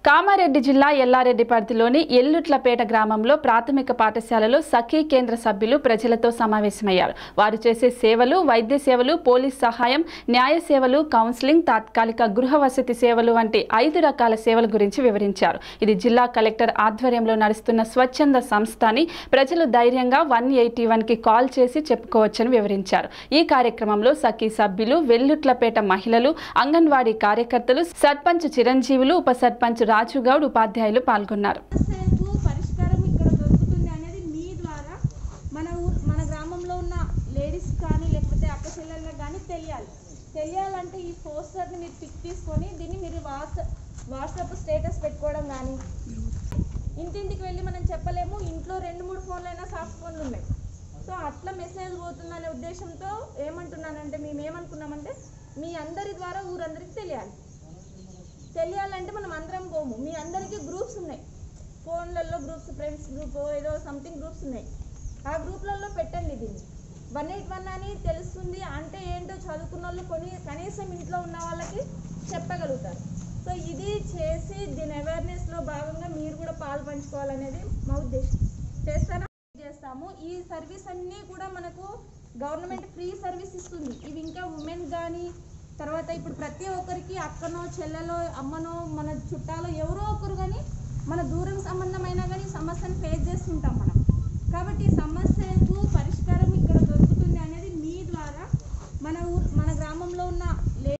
కామారెడ్డి జిల్లా ఎల్లారెడ్డిపర్తిలోని ఎల్లుట్లపేట గ్రామంలో ప్రాథమిక పాఠశాలలో సఖీ కేంద్ర సభ్యులు ప్రజలతో సమావేశమయ్యారు. వారు చేసే సేవలు, వైద్య సేవలు, పోలీస్ సహాయం, న్యాయ సేవలు, కౌన్సిలింగ్, తాత్కాలిక గృహ వసతి సేవలు వంటి 5 రకాల సేవల గురించి వివరించారు. ఇది జిల్లా కలెక్టర్ ఆధ్వర్యంలో నడుస్తున్న స్వచ్ఛంద సంస్థ అని, ప్రజలు ధైర్యంగా 181కి కాల్ చేసి చెప్పుకోవచ్చని వివరించారు. ఈ కార్యక్రమంలో సఖీ సభ్యులు, వెల్లుట్లపేట మహిళలు, అంగన్వాడీ కార్యకర్తలు, సర్పంచ్ చిరంజీవులు, ఉప సర్పంచ్ రాజుగౌడ్, ఉపాధ్యాయులు పాల్గొన్నారు. పరిష్కారం ఇక్కడ దొరుకుతుంది అనేది మీ ద్వారా మన గ్రామంలో ఉన్న లేడీస్ కానీ లేకపోతే అక్క చెల్లెళ్ళకి కానీ తెలియాలంటే ఈ పోస్టర్ని మీరు పిక్ తీసుకొని దీన్ని మీరు వాట్సాప్ స్టేటస్ పెట్టుకోవడం కానీ, ఇంటింటికి వెళ్ళి మనం చెప్పలేము, ఇంట్లో 2-3 ఫోన్లైనా సాఫ్ట్ ఫోన్లు ఉన్నాయి. సో అట్లా మెసేజ్ పోతుందనే ఉద్దేశంతో ఏమంటున్నానంటే, మేము ఏమనుకున్నామంటే మీ అందరి ద్వారా ఊరందరికీ తెలియాలంటే మనం అందరం పోము. మీ అందరికీ గ్రూప్స్ ఉన్నాయి, ఫోన్లలో గ్రూప్స్, ఫ్రెండ్స్ గ్రూప్, ఏదో సంథింగ్ గ్రూప్స్ ఉన్నాయి. ఆ గ్రూప్లలో పెట్టండి. దీన్ని 181 అని తెలుస్తుంది అంటే ఏంటో చదువుకున్న వాళ్ళు కనీసం ఇంట్లో ఉన్న వాళ్ళకి చెప్పగలుగుతారు. సో ఇది చేసి దీని అవేర్నెస్లో భాగంగా మీరు కూడా పాలు పంచుకోవాలనేది మా ఉద్దేశం. చేస్తాము. ఈ సర్వీస్ అన్నీ కూడా మనకు గవర్నమెంట్ ఫ్రీ సర్వీస్ ఇస్తుంది. ఇవి ఇంకా ఉమెన్ కానీ, తర్వాత ఇప్పుడు ప్రతి ఒక్కరికి అక్కనో చెల్లెలో అమ్మనో మన చుట్టాలో ఎవరో ఒకరు కానీ మన దూరం సంబంధమైనా కానీ సమస్యను ఫేస్ చేస్తుంటాం మనం. కాబట్టి ఈ సమస్యకు